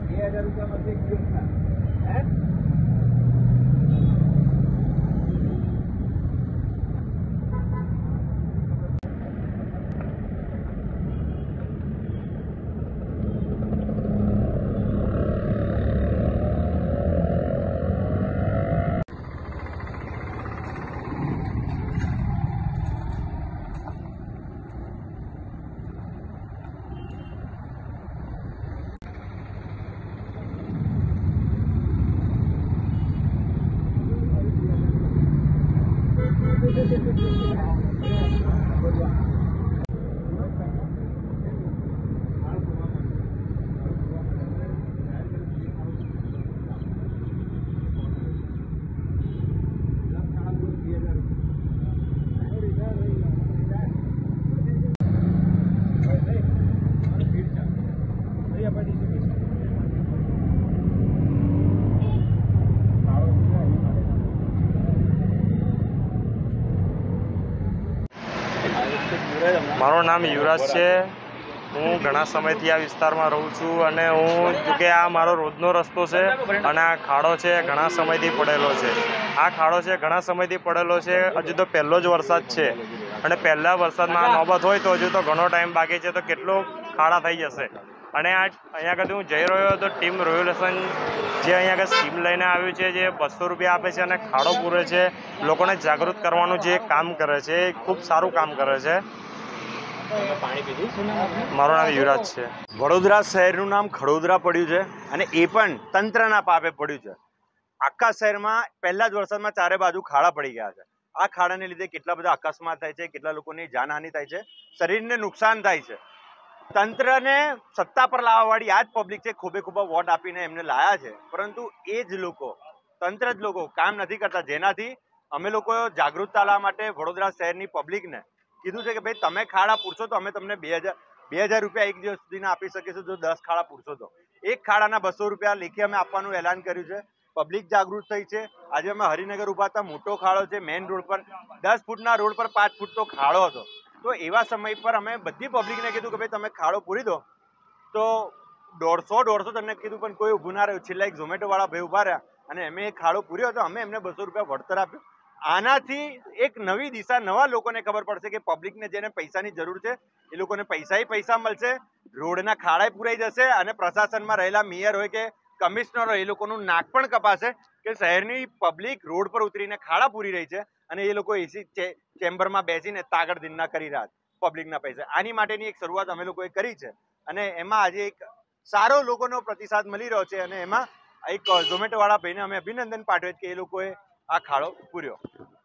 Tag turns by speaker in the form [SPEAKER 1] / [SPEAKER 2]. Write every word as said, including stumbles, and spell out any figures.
[SPEAKER 1] બે હજાર રૂપિયામાં
[SPEAKER 2] મારું નામ યુવરાજ છે। હું ઘણા સમયથી આ વિસ્તારમાં રહું છું અને હું જો કે આ મારો રોજનો રસ્તો છે અને આ ખાડો છે ઘણા સમયથી પડેલો છે। આ ખાડો છે ઘણા સમયથી પડેલો છે। હજુ તો પહેલો જ વરસાદ છે અને પહેલા વરસાદમાં આ નોબત હોય તો હજુ તો ઘણો ટાઈમ બાકી છે, તો કેટલો ખાડા થઈ જશે। અને આ અહીંયા આગળ હું જઈ રહ્યો તો ટીમ રોયુલેશન જે અહીંયા આગળ સ્કીમ લઈને આવ્યું છે, જે બસો રૂપિયા આપે છે અને ખાડો પૂરે છે, લોકોને જાગૃત કરવાનું જે કામ કરે છે એ ખૂબ સારું કામ કરે છે। મારું નામ યુવરાજ છે।
[SPEAKER 3] વડોદરા શહેરનું નામ ખડોદરા પડ્યું છે અને એ પણ તંત્રના પાપે પડ્યું છે। આખા શહેરમાં પહેલા જ વરસાદમાં ચારે બાજુ ખાડા પડી ગયા છે। આ ખાડાને લીધે કેટલા બધા અકસ્માત થાય છે, કેટલા લોકોની જાનહાનિ થાય છે, શરીરને નુકસાન થાય છે। તંત્રને સત્તા પર લાવવાવાળી આ જ પબ્લિક છે, ખૂબે ખૂબા વોટ આપીને એમને લાયા છે, પરંતુ એ જ લોકો તંત્ર જ લોકો કામ નથી કરતા। જેનાથી અમે લોકો જાગૃતતા લાવવા માટે વડોદરા શહેરની પબ્લિકને કીધું છે કે ભાઈ તમે ખાડા પૂરશો તો અમે તમને બે હજાર બે હજાર રૂપિયા એક દિવસ સુધીના આપી શકીશું। જો દસ ખાડા પૂરશો તો એક ખાડાના બસો રૂપિયા લેખે અમે આપવાનું એલાન કર્યું છે। પબ્લિક જાગૃત થઈ છે। આજે અમે હરિનગર ઉભા હતા, મોટો ખાડો છે મેઇન રોડ પર, દસ ફૂટના રોડ પર પાંચ ફૂટ તો ખાડો હતો। તો એવા સમય પર અમે બધી પબ્લિકને કીધું કે ભાઈ તમે ખાડો પૂરી દો, તો દોઢસો દોઢસો તમને કીધું પણ કોઈ ઊભું ના રહ્યું। છેલ્લા એક ઝોમેટો વાળા ભાઈ ઉભા રહ્યા અને અમે એ ખાડો પૂર્યો હતો, અમે એમને બસો રૂપિયા વળતર આપ્યું। આનાથી એક નવી દિશા નવા લોકોને ખબર પડશે કે પબ્લિકને જેને પૈસાની જરૂર છે એ લોકોને પૈસા પૈસા મળશે, રોડના ખાડા પૂરાઈ જશે અને પ્રશાસનમાં રહેલા મેયર હોય કે કમિશનર હોય એ લોકોનું નાક પણ કપાશે કે શહેરની પબ્લિક રોડ પર ઉતરીને ખાડા પૂરી રહી છે અને એ લોકો એસી ચેમ્બરમાં બેસીને તાગડ દિનના કરી રહ્યા છે પબ્લિકના પૈસા। આની માટેની એક શરૂઆત અમે લોકોએ કરી છે અને એમાં આજે એક સારો લોકોનો પ્રતિસાદ મળી રહ્યો છે અને એમાં એક ઝોમેટો વાળા ભાઈને અમે અભિનંદન પાઠવે કે એ લોકોએ આ ખાડો પૂર્યો।